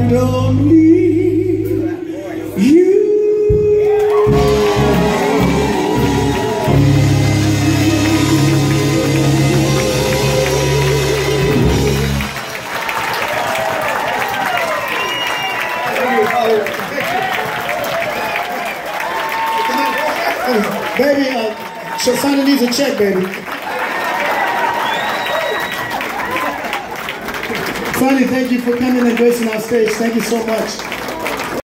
don't leave you. Baby, Shasana needs a check, baby. Funny, thank you for coming and gracing our stage. Thank you so much.